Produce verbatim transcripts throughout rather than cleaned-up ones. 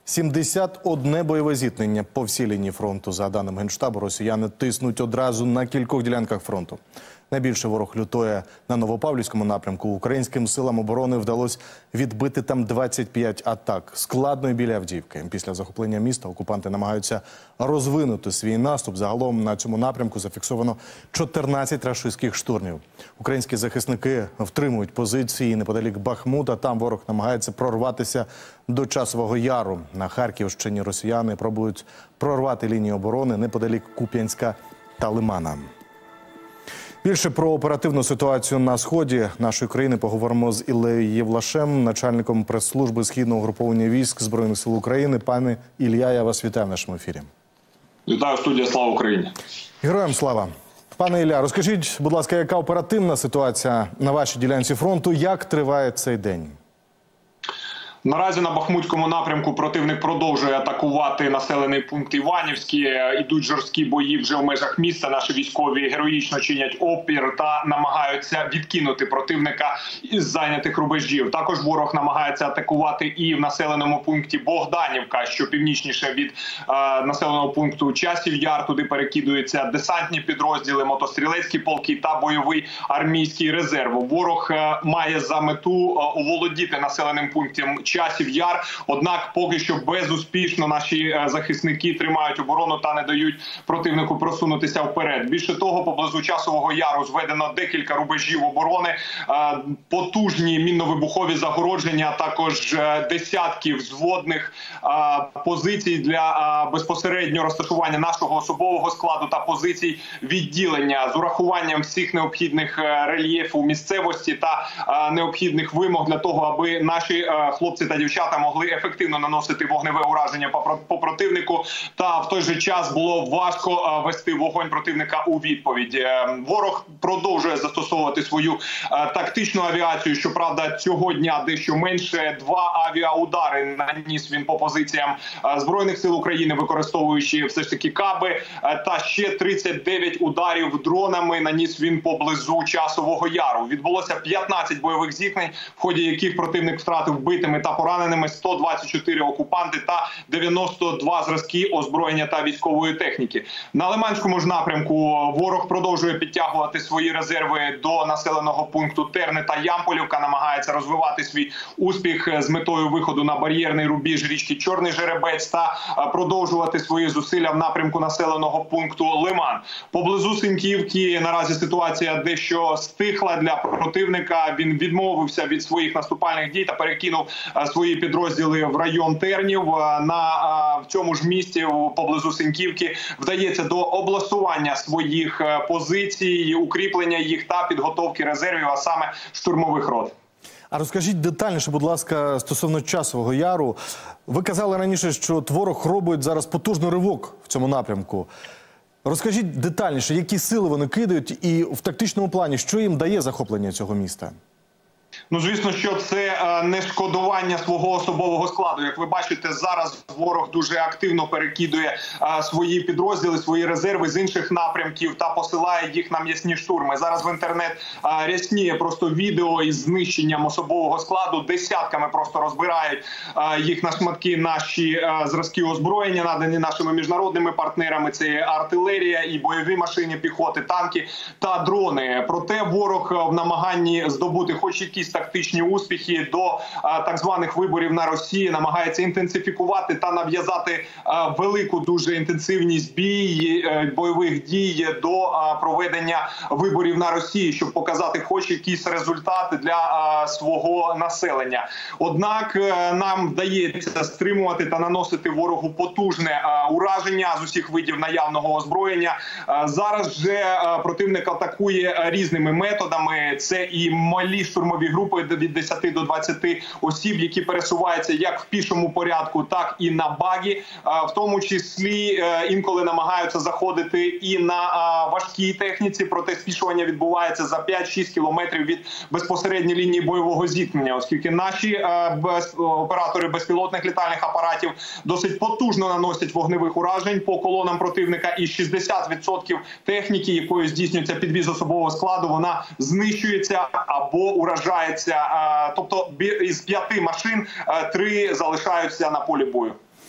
сімдесят одне бойове зіткнення по всій лінії фронту. За даними Генштабу, росіяни тиснуть одразу на кількох ділянках фронту. Найбільше ворог лютує на Новопавлівському напрямку. Українським силам оборони вдалося відбити там двадцять п'ять атак. Складно і біля Авдіївки. Після захоплення міста окупанти намагаються розвинути свій наступ. Загалом на цьому напрямку зафіксовано чотирнадцять рашистських штурмів. Українські захисники втримують позиції неподалік Бахмута. Там ворог намагається прорватися до Часового Яру. На Харківщині росіяни пробують прорвати лінію оборони неподалік Куп'янська та Лимана. Більше про оперативну ситуацію на сході нашої країни поговоримо з Іллею Євлашем, начальником прес-служби Східного угруповання військ Збройних сил України. Пане Ілля, я вас вітаю в нашому ефірі. Вітаю, студія. Слава Україні. Героям слава. Пане Ілля, розкажіть, будь ласка, яка оперативна ситуація на вашій ділянці фронту? Як триває цей день? Наразі на Бахмутському напрямку противник продовжує атакувати населений пункт Іванівський. Ідуть жорсткі бої вже в межах міста. Наші військові героїчно чинять опір та намагаються відкинути противника із зайнятих рубежів. Також ворог намагається атакувати і в населеному пункті Богданівка, що північніше від е, населеного пункту Часів Яр. Туди перекидуються десантні підрозділи, мотострілецькі полки та бойовий армійський резерв. Ворог е, має за мету е, оволодіти населеним пунктом Часів Яр, однак поки що безуспішно наші захисники тримають оборону та не дають противнику просунутися вперед. Більше того, поблизу Часового Яру зведено декілька рубежів оборони, потужні мінно-вибухові загородження, також десятки взводних позицій для безпосереднього розташування нашого особового складу та позицій відділення з урахуванням всіх необхідних рельєфів місцевості та необхідних вимог для того, аби наші хлопці та дівчата могли ефективно наносити вогневе ураження по противнику, та в той же час було важко вести вогонь противника у відповідь. Ворог продовжує застосовувати свою тактичну авіацію, щоправда, цього дня дещо менше. Два авіаудари наніс він по позиціям Збройних сил України, використовуючи все ж таки каби, та ще тридцять дев'ять ударів дронами наніс він поблизу Часового Яру. Відбулося п'ятнадцять бойових зіткнень, в ході яких противник втратив вбитими та пораненими сто двадцять чотири окупанти та дев'яносто два зразки озброєння та військової техніки. На Лиманському ж напрямку ворог продовжує підтягувати свої резерви до населеного пункту Терни та Ямполівка, намагається розвивати свій успіх з метою виходу на бар'єрний рубіж річки Чорний Жеребець та продовжувати свої зусилля в напрямку населеного пункту Лиман. Поблизу Синьківки наразі ситуація дещо стихла для противника. Він відмовився від своїх наступальних дій та перекинув свої підрозділи в район Тернів. На в цьому ж місті поблизу Синьківки вдається до облаштування своїх позицій, укріплення їх та підготовки резервів, а саме штурмових рот. А розкажіть детальніше, будь ласка, стосовно Часового Яру. Ви казали раніше, що ворог робить зараз потужний ривок в цьому напрямку. Розкажіть детальніше, які сили вони кидають і в тактичному плані, що їм дає захоплення цього міста? Ну, звісно, що це не шкодування свого особового складу. Як ви бачите, зараз ворог дуже активно перекидує свої підрозділи, свої резерви з інших напрямків та посилає їх на м'ясні штурми. Зараз в інтернет рясніє просто відео із знищенням особового складу. Десятками просто розбирають їх на шматки наші зразки озброєння, надані нашими міжнародними партнерами. Це артилерія і бойові машини піхоти, танки та дрони. Проте ворог в намаганні здобути хоч якісь тактичні успіхи до а, так званих виборів на Росії намагається інтенсифікувати та нав'язати велику дуже інтенсивність бій, е, бойових дій до а, проведення виборів на Росії, щоб показати хоч якісь результати для а, свого населення. Однак е, нам вдається стримувати та наносити ворогу потужне а, ураження з усіх видів наявного озброєння. А, зараз же а, противник атакує різними методами. Це і малі штурмові групи від десяти до двадцяти осіб, які пересуваються як в пішому порядку, так і на багі. В тому числі інколи намагаються заходити і на важкій техніці, проте спішування відбувається за п'ять-шість кілометрів від безпосередньої лінії бойового зіткнення, оскільки наші оператори безпілотних літальних апаратів досить потужно наносять вогневих уражень по колонам противника, і шістдесят відсотків техніки, якою здійснюється підвіз особового складу, вона знищується або уражається. Тобто із п'яти машин три залишаються на полі бою.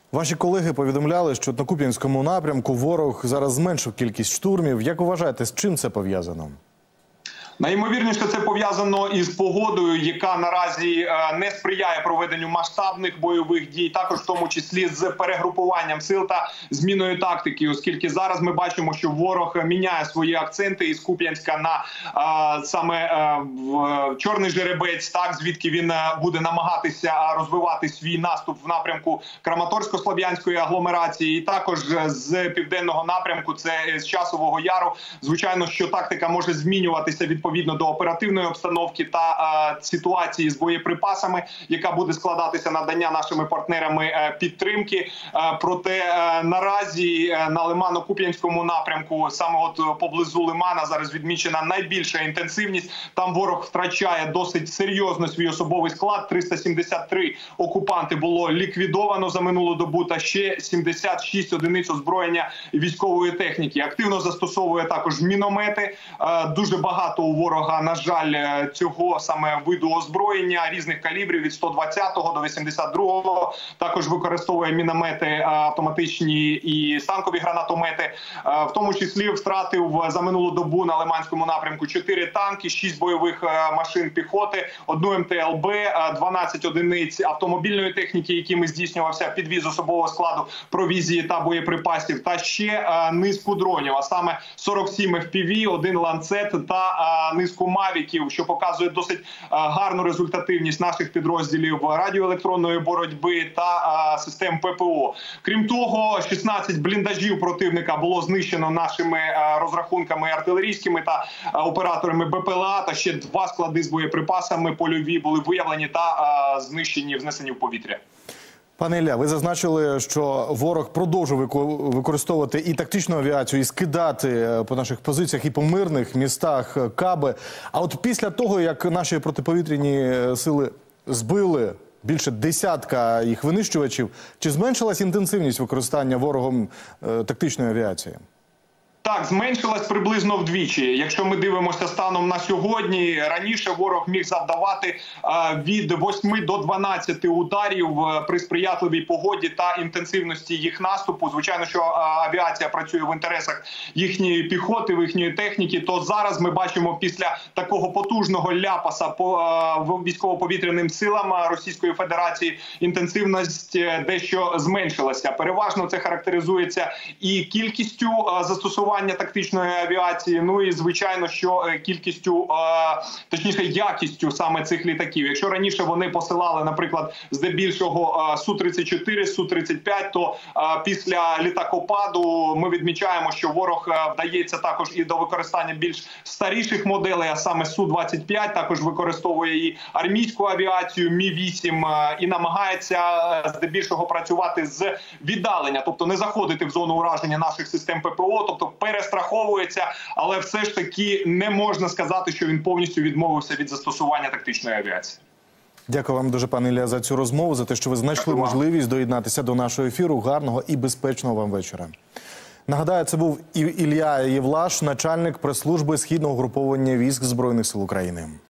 Ваші колеги повідомляли, що на Куп'янському напрямку ворог зараз зменшив кількість штурмів. Як вважаєте, з чим це пов'язано? Найімовірніше, це пов'язано із погодою, яка наразі не сприяє проведенню масштабних бойових дій, також в тому числі з перегрупуванням сил та зміною тактики, оскільки зараз ми бачимо, що ворог міняє свої акценти із Куп'янська на а, саме а, в Чорний Жеребець, так, звідки він буде намагатися розвивати свій наступ в напрямку Краматорсько-Слов'янської агломерації, і також з південного напрямку, це з Часового Яру. Звичайно, що тактика може змінюватися від відповідно до оперативної обстановки та а, ситуації з боєприпасами, яка буде складатися надання нашими партнерами а, підтримки. А, проте а, наразі а, на Лимано-Куп'янському напрямку, саме от поблизу Лимана, зараз відмічена найбільша інтенсивність. Там ворог втрачає досить серйозно свій особовий склад. триста сімдесят три окупанти було ліквідовано за минулу добу, та ще сімдесят шість одиниць озброєння військової техніки. Активно застосовує також міномети. А, дуже багато у ворога, на жаль, цього саме виду озброєння різних калібрів від сто двадцятого до вісімдесят другого. Також використовує міномети автоматичні і станкові гранатомети. В тому числі втратив за минулу добу на Лиманському напрямку чотири танки, шість бойових машин піхоти, одну ем те ел бе, дванадцять одиниць автомобільної техніки, якими здійснювався підвіз особового складу, провізії та боєприпасів, та ще низку дронів, а саме сорок сім еф пі ві, один ланцет та низку мавіків, що показує досить гарну результативність наших підрозділів радіоелектронної боротьби та систем пе пе о. Крім того, шістнадцять бліндажів противника було знищено нашими розрахунками артилерійськими та операторами бе пе ел а, та ще два склади з боєприпасами польові були виявлені та знищені, взнесені в повітря. Пане Ілля, ви зазначили, що ворог продовжує використовувати і тактичну авіацію, і скидати по наших позиціях, і по мирних містах каби. А от після того, як наші протиповітряні сили збили більше десятка їх винищувачів, чи зменшилась інтенсивність використання ворогом тактичної авіації? Так, зменшилась приблизно вдвічі. Якщо ми дивимося станом на сьогодні, раніше ворог міг завдавати а, від восьми до дванадцяти ударів при сприятливій погоді та інтенсивності їх наступу. Звичайно, що а, авіація працює в інтересах їхньої піхоти, їхньої техніки, то зараз ми бачимо після такого потужного ляпаса по а, військово-повітряним силам Російської Федерації інтенсивність дещо зменшилася. Переважно це характеризується і кількістю а, застосування тактичної авіації, ну і звичайно, що кількістю, точніше якістю саме цих літаків. Якщо раніше вони посилали, наприклад, здебільшого су тридцять чотири, су тридцять п'ять, то після літакопаду ми відмічаємо, що ворог вдається також і до використання більш старіших моделей, а саме су двадцять п'ять, також використовує і армійську авіацію, мі вісім, і намагається здебільшого працювати з віддалення, тобто не заходити в зону ураження наших систем пе пе о, тобто перестраховується, але все ж таки не можна сказати, що він повністю відмовився від застосування тактичної авіації. Дякую вам дуже, пане Ілля, за цю розмову, за те, що ви знайшли можливість доєднатися до нашого ефіру. Гарного і безпечного вам вечора. Нагадаю, це був Ілля Євлаш, начальник прес-служби Східного угруповання військ Збройних сил України.